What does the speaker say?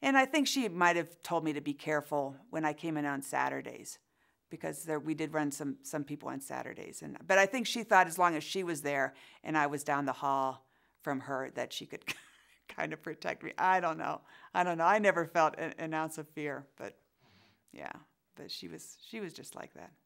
And I think she might have told me to be careful when I came in on Saturdays, because we did run some people on Saturdays. But I think she thought as long as she was there and I was down the hall from her that she could kind of protect me. I don't know. I never felt an ounce of fear, but yeah. But she was just like that.